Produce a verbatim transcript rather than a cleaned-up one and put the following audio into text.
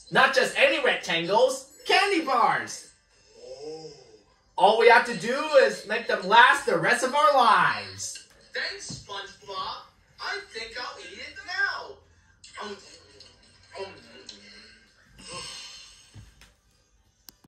Not just any rectangles, candy bars. Oh. All we have to do is make them last the rest of our lives. Thanks, SpongeBob. I think I'll eat it now.